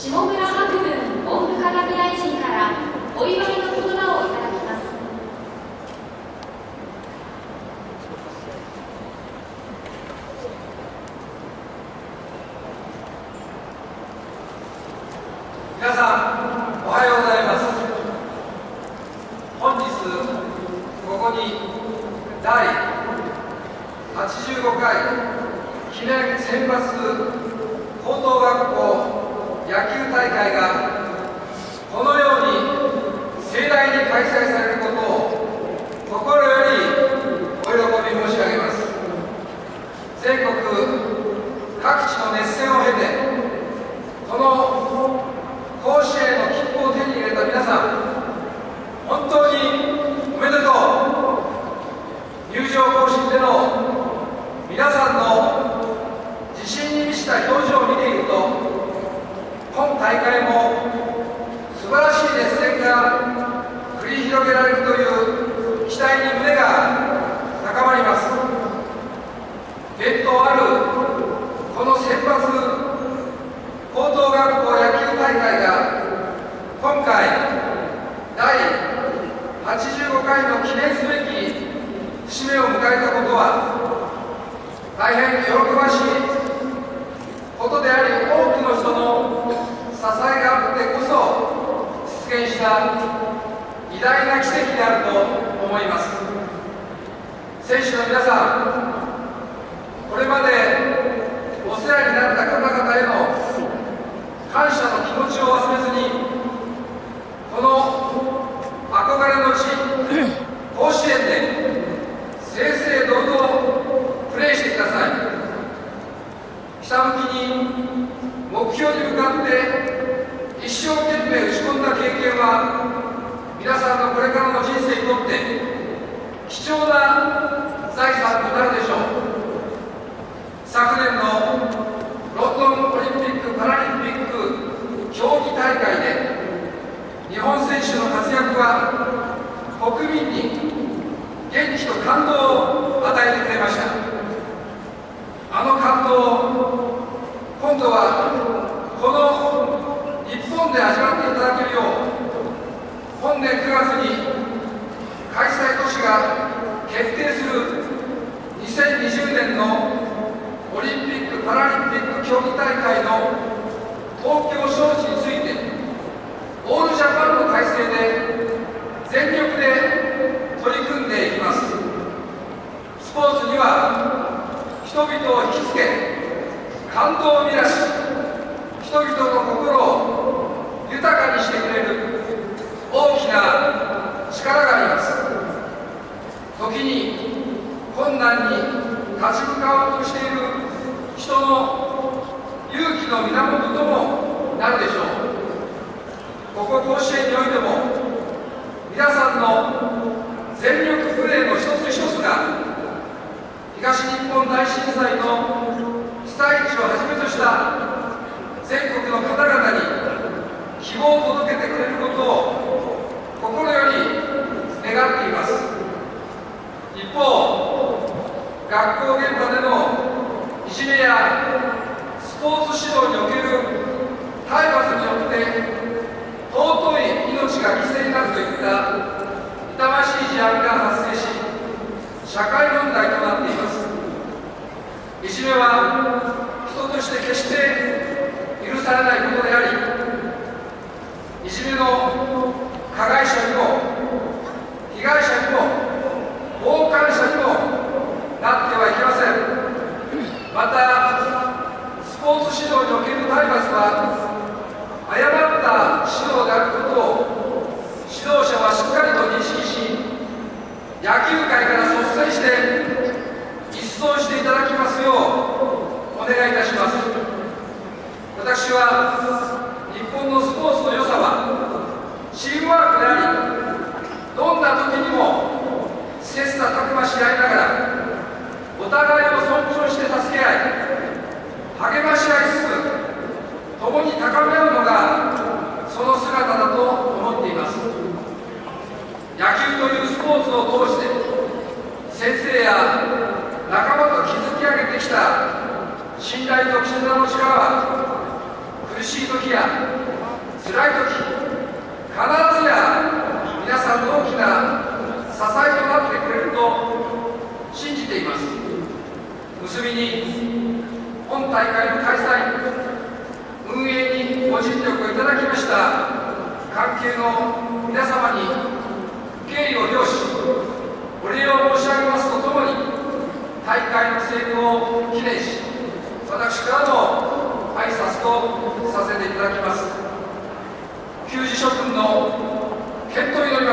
下村博文文部科学大臣からお祝いの言葉をいただきます。 皆さん、おはようございます。本日ここに第85回記念選抜高等学校野球大会がこのように盛大に開催されることを心よりお喜び申し上げます。全国各地の熱戦を経てこの甲子園の切符を手に入れた皆さん、本当におめでとう。入場行進での皆さんの自信に満ちた表情を見ていると、今大会も素晴らしい熱戦が繰り広げられるという期待に胸が高まります。伝統あるこの選抜高等学校野球大会が今回第85回の記念すべき節目を迎えたことは大変喜ばしいことであり、多くの人の支えがあってこそ実現した偉大な奇跡であると思います。選手の皆さん、これまでお世話になった方々への感謝の気持ちを忘れずに、この憧れの地甲子園で正々堂々プレーしてください。ひたむきに目標に向かって一生懸命打ち込んだ経験は皆さんのこれからの人生にとって貴重な財産となるでしょう。昨年のロンドンオリンピック・パラリンピック競技大会で日本選手の活躍は国民に元気と感動を与えてくれました。あの感動を今度はこの日本で味わっていただけるよう、本年9月に開催都市が決定する2020年のオリンピック・パラリンピック競技大会の東京招致についてオールジャパンの体制で全力で取り組んでいきます。スポーツには人々を引きつけ、感動を生み出し、人々の心を豊かにしてくれる大きな力があります。時に困難に立ち向かおうとしている人の勇気の源ともなるでしょう。ここ甲子園においても皆さんの全力プレーの一つ一つが東日本大震災の被災地をはじめとした全国の方々に希望を届けてくれることを心より願っています。一方、学校現場でのいじめやスポーツ指導における体罰によって尊い命が犠牲になるといった痛ましい事案が発生し、社会問題となっています。いじめは人として決して許されないことであり、いじめの加害者にも被害者にも傍観者にもなってはいけません。またスポーツ指導における体罰は誤った指導であることを指導者はしっかりと認識し、野球界から率先して一掃していただきますようお願いいたします。私は日本のスポーツの良さはチームワークであり、どんな時にも切磋琢磨し合いながらお互いを尊重して助け合い、励まし合いつつ共に高め合うのがその姿だと思っています。野球というスポーツを通して先生や仲間と築き上げてきた信頼と絆の力は苦しい時時や辛い時、必ずや皆さんの大きな支えとなってくれると信じています。結びに、本大会の開催、運営にご尽力をいただきました関係の皆様に敬意を表し、お礼を申し上げますとともに、大会の成功を記念し、私からの挨拶とさせていただきます。給仕諸君の健闘を祈り